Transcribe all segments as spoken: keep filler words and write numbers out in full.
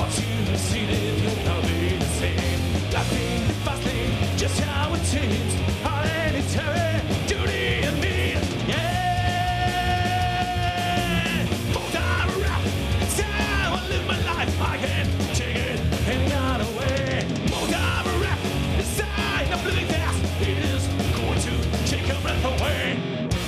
to have seen it, you'll all be the same. Laughing, fasting, just how it seems. Hereditary, duty and me, yeah. Multi rap, it's how I live my life. I can't take it any other way. Multi rap, it's time I'm living fast. It is going to take your breath away.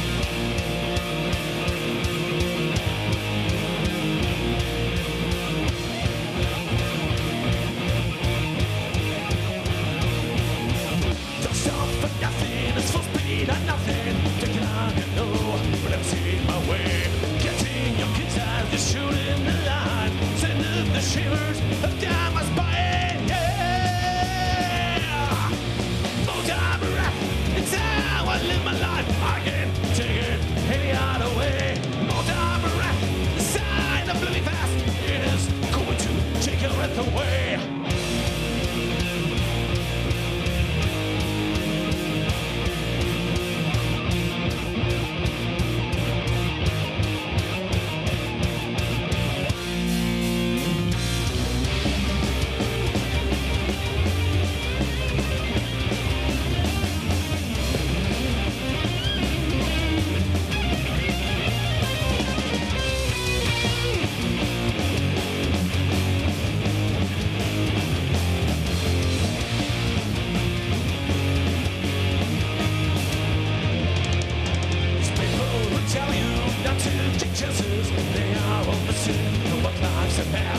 It's full speed and nothing taking on you know, but I'm seeing my way. Getting your kids as you're shooting the line, sending the shivers up down my spine, yeah. Multi rap, it's how I live my life. I can't take it any other way. Multi rap, the sign of living fast. It is going to take your breath away. Tell you not to take chances. They are all missing what life's about.